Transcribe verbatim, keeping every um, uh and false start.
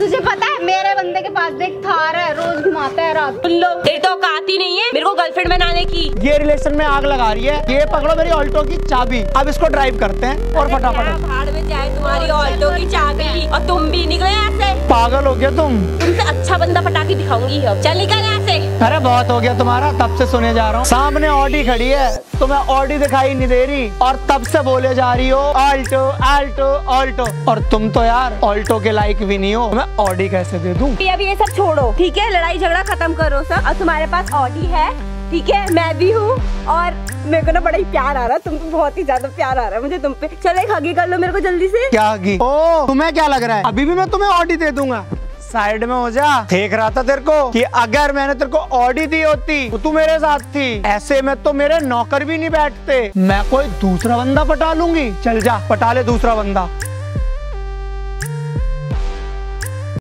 तुझे पता है मेरे बंदे के पास देख थार है, रोज घुमाता है रात। लो तेरी तो औकात ही नहीं है मेरे को गर्लफ्रेंड बनाने की। ये रिलेशन में आग लगा रही है। ये पकड़ो मेरी ऑल्टो की चाबी, अब इसको ड्राइव करते हैं और फटाफट। भाड़ में जाए तुम्हारी ऑल्टो की चाबी और तुम भी निकले ऐसे। पागल हो गया तुम। तुमसे अच्छा बंदा पटा के दिखाऊंगी अब। चल निकल ऐसे। अरे बहुत हो गया तुम्हारा, तब से सुने जा रहा हूँ। सामने ऑडी खड़ी है, तुम्हें ऑडी दिखाई नहीं दे रही और तब से बोले जा रही हो ऑल्टो ऑल्टो ऑल्टो। और तुम तो यार ऑल्टो के लायक भी नहीं हो, मैं ऑडी कैसे दे दूं? अभी ये सब छोड़ो ठीक है, लड़ाई झगड़ा खत्म करो सब। अब तुम्हारे पास ऑडी है ठीक है, मैं भी हूँ और मेरे को ना बड़ा ही प्यार आ रहा है तुम पे, बहुत ही ज्यादा प्यार आ रहा है मुझे तुम पे। चलो एक हगी कर लो मेरे को जल्दी से। क्या हगी? ओ तुम्हें क्या लग रहा है अभी भी मैं तुम्हें ऑडी दे दूंगा? साइड में हो जा। देख रहा था तेरे को कि अगर मैंने तेरे को ऑडी दी होती तो तू मेरे साथ थी। ऐसे में तो मेरे नौकर भी नहीं बैठते, मैं कोई दूसरा बंदा पटा लूंगी। चल जा पटा ले दूसरा बंदा।